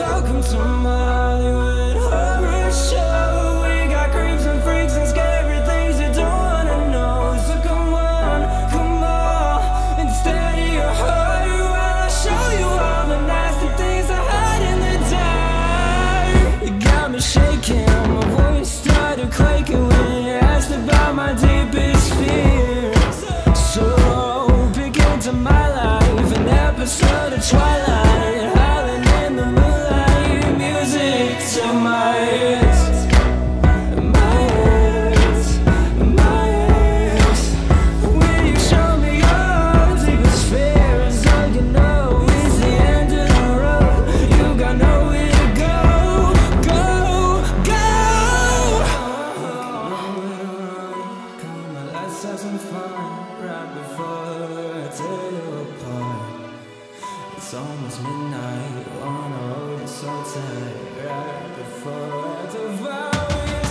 Welcome to my Hollywood horror show. We got creeps and freaks and scary things you don't wanna know. So come on, and steady your heart while I show you all the nasty things I hide in the dark. You got me shaking, my voice started quaking when you asked about my deepest fears. So peek into my life, an episode of Twilight, howling in the moonlight, music to my ears. My ears, my ears. Will you show me your deepest fears? All you know is the end of the road. You got nowhere to go, go. Come on, let's have some fun right before I tear you apart. It's almost midnight, wanna hold you so tight right before I devour you.